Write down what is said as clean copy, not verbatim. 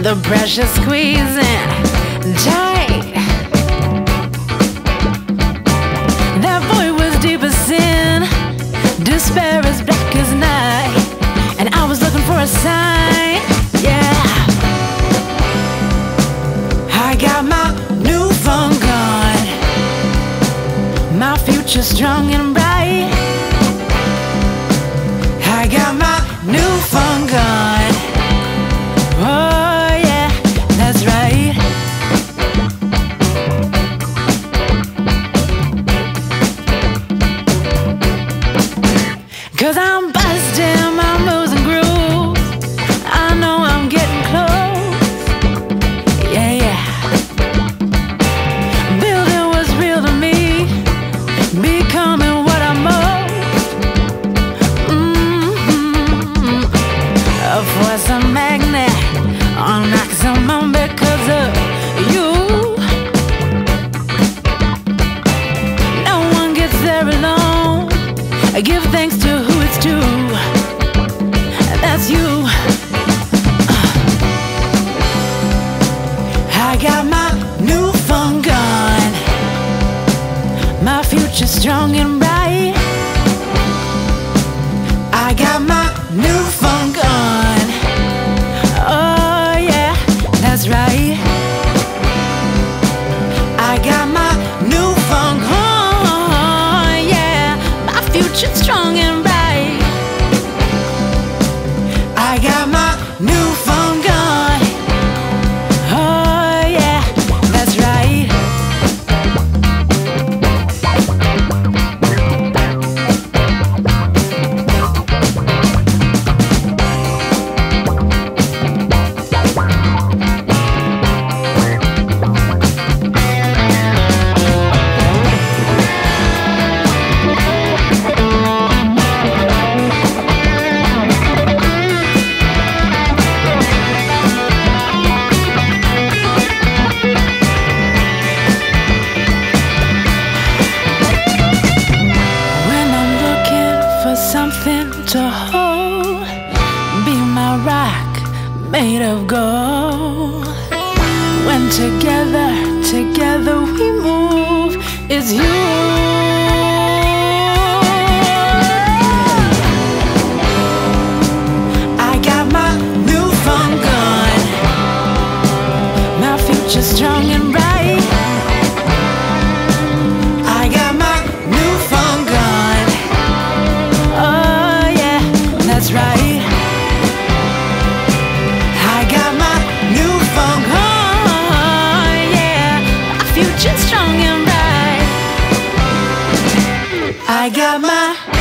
the pressure squeezing tight. That void was deep as sin, despair as black as night, and I was looking for a sign. Yeah, I got my new phone gun, my future strong and bright. I got my new phone gun. Oh yeah, that's right. Cause I'm busting my moves and grooves, I know I'm getting close. Yeah, yeah. Building was real to me, becoming what I'm most. A force, a magnet, on maximum because of you. No one gets there alone. I give thanks to who it's due, and that's you. I got my new phone gun, my future strong and bright. I got my new phone gun. Oh yeah, that's right. I got my new phone gun. Yeah, my future strong and bright. I got my new phone gun. Oh yeah, that's right. Something to hold, be my rock made of gold. When together we move, it's you. I got my new phone gun, my future strong and bright. I got my new phone gun. That's right. I got my new phone gun. Yeah, my future strong and bright. I got my